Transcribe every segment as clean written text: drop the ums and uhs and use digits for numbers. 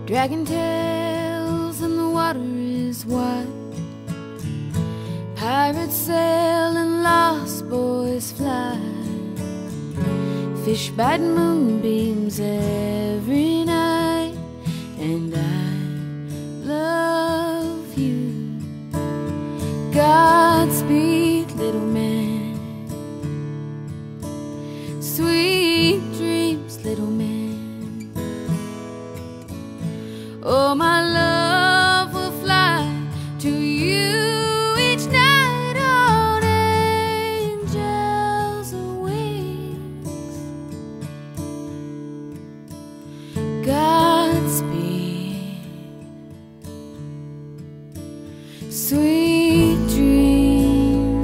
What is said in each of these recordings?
Dragon tails and the water is wide. Pirates sail and lost boys fly. Fish bite moonbeams every night. And I love you. Godspeed, little man. Sweet dreams, little man. Oh, my love will fly to you each night on angels' wings. Godspeed, sweet dreams.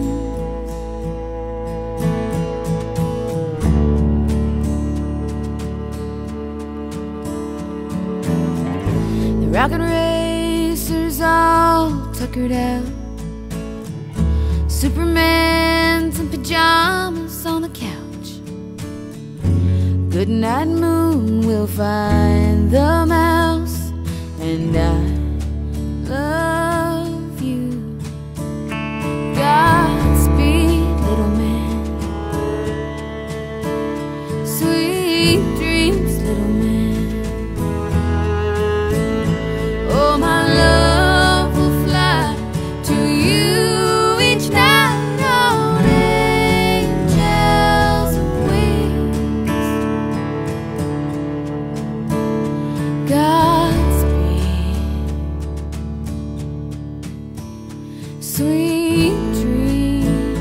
The rocket racers all tuckered out. Superman's in pajamas on the couch. Good night, moon, we'll find the mouse. And I love you. Godspeed, little man. Sweet dreams, little man. Oh, my love will fly to you each night on angels' wings. Godspeed, sweet dreams.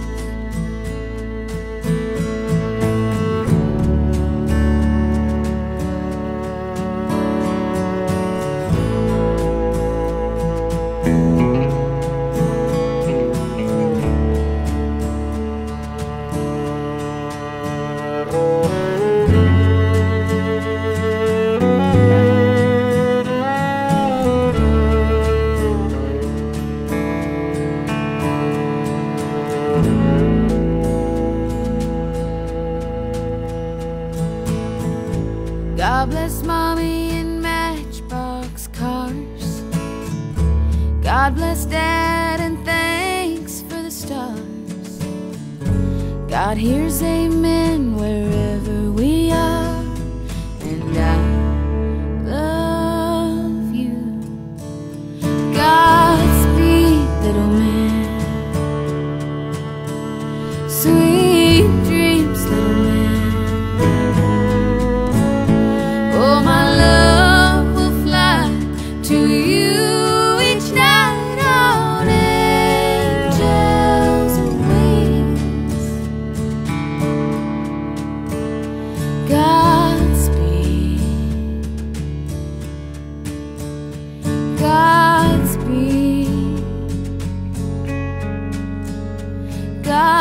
God bless mommy and matchbox cars. God bless dad and thanks for the stars. God hears amen wherever we are. And I love you. Godspeed, little man. Sweet dreams, little man. Oh, my love will fly to you each night on angels' wings. Godspeed, Godspeed, Godspeed.